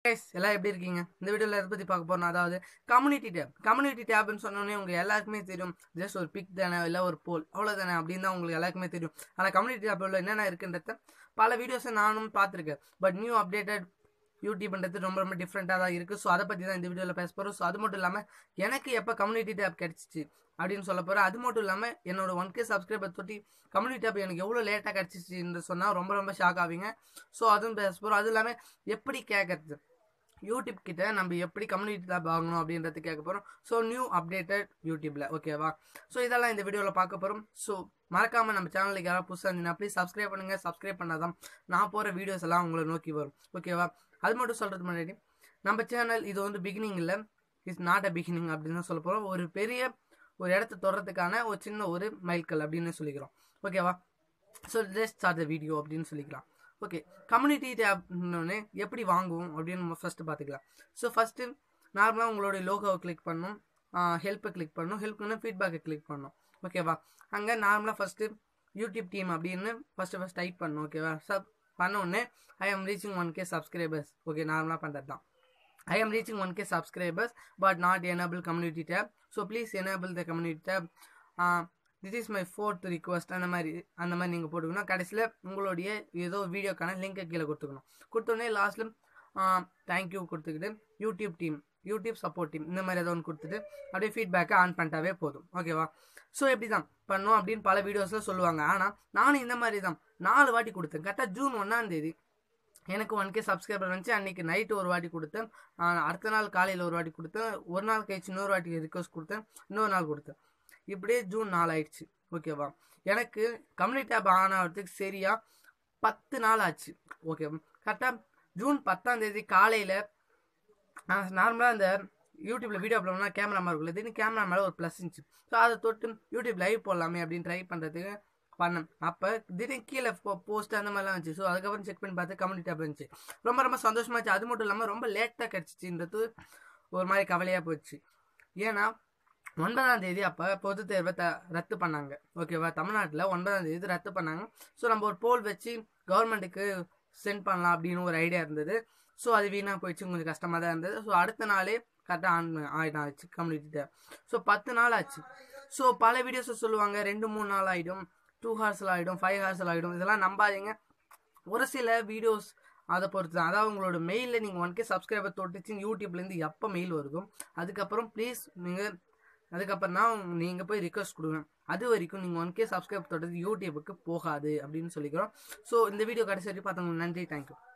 guys, எல்லாம் எப்படி இருக்கீங்க? இந்த வீடியோல எதை பத்தி பார்க்க போறோம், அதாவது கம்யூனிட்டி டேப்னு சொன்னோடனே உங்களுக்கு எல்லாருக்குமே தெரியும். ஜஸ்ட் ஒரு பிக் தானே, இல்லை ஒரு போல் அவ்வளோதானே அப்படின்னு தான் உங்களுக்கு எல்லாருக்குமே தெரியும். ஆனால் கம்யூனிட்டி டேப்ல என்னென்ன இருக்குன்றத பல வீடியோஸை நானும் பார்த்துருக்கேன். பட் நியூ அப்டேட்டட் யூடியூப்ன்றது ரொம்ப ரொம்ப டிஃப்ரெண்ட்டாக தான் இருக்குது. ஸோ அதை பற்றி தான் இந்த வீடியோவில் பேச போகிறோம். ஸோ அது மட்டும் இல்லாமல் எனக்கு எப்போ கம்யூனிட்டி டேப் கிடச்சிச்சு அப்படின்னு சொல்ல போகிறேன். அது மட்டும் இல்லாமல் என்னோட 1K சப்ஸ்கிரைபர் தொட்டி கம்யூனிட்டி டேப் எனக்கு எவ்வளோ லேட்டாக கிடச்சிச்சின்னு சொன்னால் ரொம்ப ரொம்ப ஷாக் ஆவீங்க. ஸோ அதுவும் பேச போகிறோம். அதுவும் இல்லாமல் எப்படி கேட்கறது, யூடியூப் கிட்ட நம்ம எப்படி கம்யூனிட்டி டேப் வாங்கணும் அப்படின்றது கேட்க போகிறோம். ஸோ நியூ அப்டேட்டட் யூடியூப்பில் ஓகேவா. ஸோ இதெல்லாம் இந்த வீடியோவில் பார்க்க போகிறோம். ஸோ மறக்காமல் நம்ம சேனலுக்கு யாராவது புதுசாக இருந்தீங்கன்னா ப்ளீஸ் சப்ஸ்கிரைப் பண்ணுங்கள். சப்ஸ்கிரைப் பண்ணாதான் நான் போகிற வீடியோஸ் எல்லாம் உங்களை நோக்கி வரும் ஓகேவா. அது மட்டும் சொல்கிறது முன்னாடி நம்ம சேனல் இது வந்து பிகினிங் இல்லை, இட்ஸ் நாட் அ பிகினிங் அப்படின்னு தான் சொல்ல போகிறோம். ஒரு பெரிய ஒரு இடத்த தொடர்றதுக்கான ஒரு சின்ன ஒரு மைல்கல் அப்படின்னு சொல்லிக்கிறோம் ஓகேவா. So let's start the video அப்படின்னு சொல்லிக்கலாம். ஓகே, கம்யூனிட்டி டேப்னு எப்படி வாங்குவோம் அப்படின்னு நம்ம ஃபஸ்ட்டு பார்த்துக்கலாம். ஸோ ஃபஸ்ட்டு நார்மலாக உங்களுடைய லோகோவை கிளிக் பண்ணணும், ஹெல்ப்பை கிளிக் பண்ணணும், ஹெல்ப்னு ஃபீட்பேக்கை கிளிக் பண்ணணும் ஓகேவா. அங்கே நார்மலாக ஃபஸ்ட்டு யூடியூப் டீம் அப்படின்னு ஃபஸ்ட்டு டைப் பண்ணணும் ஓகேவா. பண்ண உடனே ஐ ஆம் ரீச்சிங் 1K சப்ஸ்கிரைபர்ஸ். ஓகே, நார்மலாக பண்ணுறது தான். I am reaching 1K subscribers but not enable community tab. So please enable the community tab. This is my 4th request. அந்த மாதிரி நீங்கள் போட்டுக்கணும். கடைசியில் உங்களுடைய ஏதோ வீடியோக்கான லிங்கை கீழே கொடுத்துக்கணும். கொடுத்தோடனே லாஸ்ட்டில் தேங்க்யூ கொடுத்துக்கிட்டு யூடியூப் சப்போர்ட் டீம் இந்த மாதிரி ஏதோ ஒன்று கொடுத்துட்டு அப்படியே ஃபீட்பேக்கை ஆன் பண்ணிட்டாவே போதும் ஓகேவா. ஸோ எப்படி தான் பண்ணோம் அப்படின்னு பல வீடியோஸில் சொல்லுவாங்க. ஆனால் நானும் இந்த மாதிரி தான் 4 வாட்டி கொடுத்தேன். கரெக்டாக ஜூன் 1 எனக்கு 1K சப்ஸ்கிரைபர் வந்துச்சு. அன்றைக்கி நைட்டு ஒரு வாட்டி கொடுத்தேன், அடுத்த நாள் காலையில் ஒரு வாட்டி கொடுத்தேன், ஒரு நாள் கழிச்சு இன்னொரு வாட்டி ரிக்வஸ்ட் கொடுத்தேன், இன்னொரு நாள் கொடுத்தேன். இப்படியே ஜூன் 4 ஆயிடுச்சு ஓகேவா. எனக்கு கம்யூனிட்டி டேப் ஆன் ஆகிறதுக்கு சரியாக 10 நாள் ஆச்சு ஓகே. கரெக்டாக ஜூன் 10 காலையில் நார்மலாக அந்த யூடியூப்பில் வீடியோ அப்லோட் பண்ணால் கேமரா மாதிரி இருக்குல்ல, திடீர்னு கேமரா மேலே ஒரு ப்ளஸ் இருந்துச்சு. ஸோ அதை தொட்டு யூடியூப் லைவ் போடலாமே அப்படின்னு ட்ரை பண்ணுறதுக்கு பண்ணேன். அப்போ திடீர்னு கீழே போஸ்ட் அந்த மாதிரிலாம் இருந்துச்சு. ஸோ அதுக்கப்புறம் செக் பண்ணி பார்த்து கம்யூனிட்டி டேப் இருந்துச்சு. ரொம்ப ரொம்ப சந்தோஷமாச்சு. அது மட்டும் இல்லாமல் ரொம்ப லேட்டாக கிடச்சிச்சின்றது ஒரு மாதிரி கவலையாக போச்சு. ஏன்னா 9 அப்போ பொது தேர்வை ரத்து பண்ணாங்க ஓகேவா. தமிழ்நாட்டில் 9 ரத்து பண்ணாங்க. ஸோ நம்ம ஒரு போல் வச்சு கவர்மெண்ட்டுக்கு சென்ட் பண்ணலாம் அப்படின்னு ஒரு ஐடியா இருந்தது. ஸோ அது வீணாக போயிடுச்சு, கொஞ்சம் கஷ்டமாக தான் இருந்தது. ஸோ அடுத்த நாளே கரெக்டாக ஆகிடுச்சு கம்யூனிட்டி டேப். ஸோ 10 நாள் ஆச்சு. ஸோ பல வீடியோஸை சொல்லுவாங்க 2-3 நாள் ஆகிடும், 2 ஹவர்ஸில் ஆகிடும், 5 ஹவர்ஸில் ஆகிடும். இதெல்லாம் நம்பாதீங்க. ஒரு சில வீடியோஸ் அதை பொறுத்து தான். அதாவது உங்களோட மெயிலில் நீங்கள் 1K சப்ஸ்கிரைபர் தொட்டுச்சு யூடியூப்லேருந்து எப்போ மெயில் வருதோ அதுக்கப்புறம் ப்ளீஸ் அதுக்கப்புறம் தான் நீங்கள் போய் ரிக்வஸ்ட் கொடுங்க. அது வரைக்கும் நீங்கள் 1K சப்ஸ்கிரைபர் தொட்டது யூடியூபுக்கு போகாது அப்படின்னு சொல்லிக்கிறோம். ஸோ இந்த வீடியோ கடைசி வரைக்கும் பார்த்தவங்களுக்கு நன்றி, தேங்க்யூ.